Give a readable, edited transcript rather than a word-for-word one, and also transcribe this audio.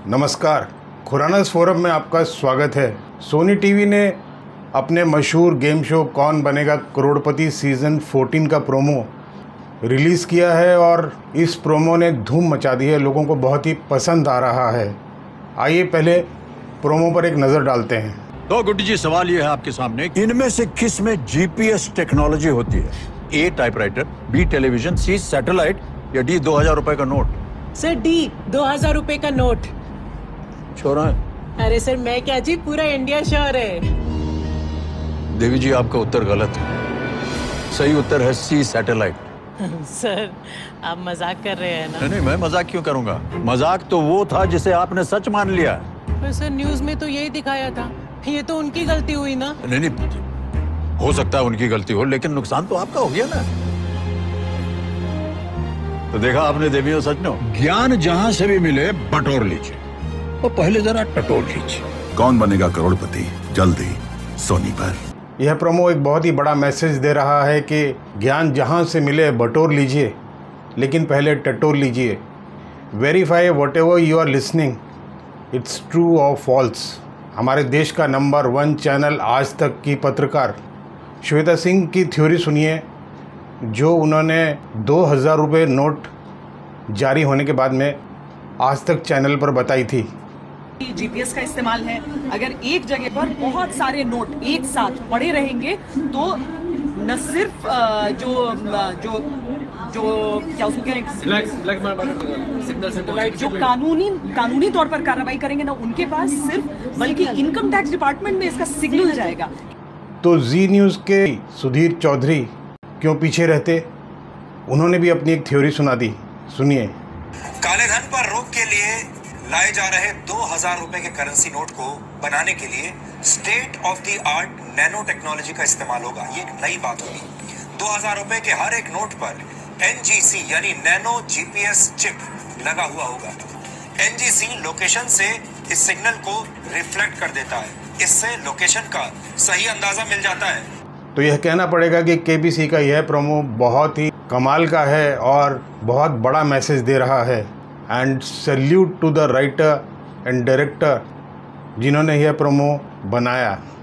नमस्कार, खुरानास फोरम में आपका स्वागत है। सोनी टीवी ने अपने मशहूर गेम शो कौन बनेगा करोड़पति सीज़न 14 का प्रोमो रिलीज़ किया है और इस प्रोमो ने धूम मचा दी है। लोगों को बहुत ही पसंद आ रहा है। आइए पहले प्रोमो पर एक नज़र डालते हैं। तो गुड्डी जी, सवाल ये है आपके सामने, इनमें से किस में जीपीएस टेक्नोलॉजी होती है? A typewriter, B television, C satellite या डी 2000 रुपए का नोट? सर डी 2000 रुपए का नोट। छोरा है। अरे सर मैं क्या जी, पूरा इंडिया श्योर है। देवी जी, आपका उत्तर गलत है। सही उत्तर है सी सैटेलाइट। सर आप मजाक कर रहे हैं ना? नहीं, मैं मजाक क्यों करूंगा? मजाक तो वो था जिसे आपने सच मान लिया। पर सर न्यूज में तो यही दिखाया था। ये तो उनकी गलती हुई ना? नहीं, हो सकता है उनकी गलती हो, लेकिन नुकसान तो आपका हो गया ना। तो देखा आपने देवियों, सच नो, ज्ञान जहां से भी मिले बटोर लीजिए और पहले जरा टटोर लीजिए। कौन बनेगा करोड़पति, जल्दी सोनी पर। यह प्रोमो एक बहुत ही बड़ा मैसेज दे रहा है कि ज्ञान जहाँ से मिले बटोर लीजिए, लेकिन पहले टटोर लीजिए। Verify whatever you are listening, it's true और फॉल्स। हमारे देश का नंबर 1 चैनल आज तक की पत्रकार श्वेता सिंह की थ्योरी सुनिए, जो उन्होंने 2000 रुपये नोट जारी होने के बाद में आज तक चैनल पर बताई थी। जीपीएस का इस्तेमाल है। अगर एक जगह पर बहुत सारे नोट एक साथ पड़े रहेंगे तो न सिर्फ जो क्या उसको जो कानूनी तौर पर कार्रवाई करेंगे ना उनके पास सिर्फ, बल्कि इनकम टैक्स डिपार्टमेंट में इसका सिग्नल जाएगा। तो जी न्यूज़ के सुधीर चौधरी क्यों पीछे रहते? उन्होंने भी अपनी एक थ्योरी सुना दी, सुनिए। काले धन पर रोक के लिए लाए जा रहे 2000 रुपए के करेंसी नोट को बनाने के लिए state of the art nanotechnology का इस्तेमाल होगा। ये एक नई बात होगी। 2000 रुपए के हर एक नोट पर एनजीसी यानी नैनो जीपीएस चिप लगा हुआ होगा। एनजीसी लोकेशन से इस सिग्नल को रिफ्लेक्ट कर देता है। इससे लोकेशन का सही अंदाजा मिल जाता है। तो यह कहना पड़ेगा कि केबीसी का यह प्रोमो बहुत ही कमाल का है और बहुत बड़ा मैसेज दे रहा है। And salute to the writer and director जिन्होंने यह प्रोमो बनाया।